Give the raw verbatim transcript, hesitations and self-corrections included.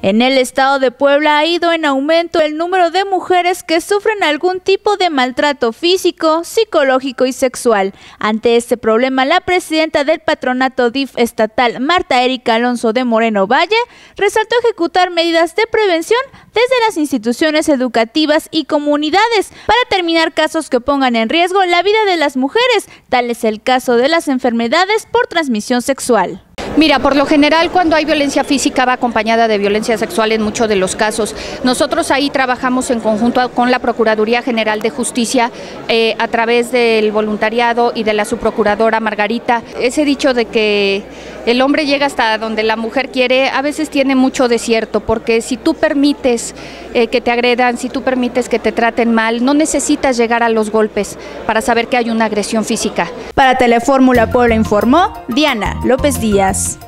En el estado de Puebla ha ido en aumento el número de mujeres que sufren algún tipo de maltrato físico, psicológico y sexual. Ante este problema, la presidenta del patronato D I F estatal, Marta Erika Alonso de Moreno Valle, resaltó ejecutar medidas de prevención desde las instituciones educativas y comunidades para terminar casos que pongan en riesgo la vida de las mujeres, tal es el caso de las enfermedades por transmisión sexual. Mira, por lo general cuando hay violencia física va acompañada de violencia sexual en muchos de los casos. Nosotros ahí trabajamos en conjunto con la Procuraduría General de Justicia eh, a través del voluntariado y de la subprocuradora Margarita. Ese dicho de que el hombre llega hasta donde la mujer quiere a veces tiene mucho de cierto, porque si tú permites eh, que te agredan, si tú permites que te traten mal, no necesitas llegar a los golpes para saber que hay una agresión física. Para Telefórmula Puebla informó Diana López Díaz.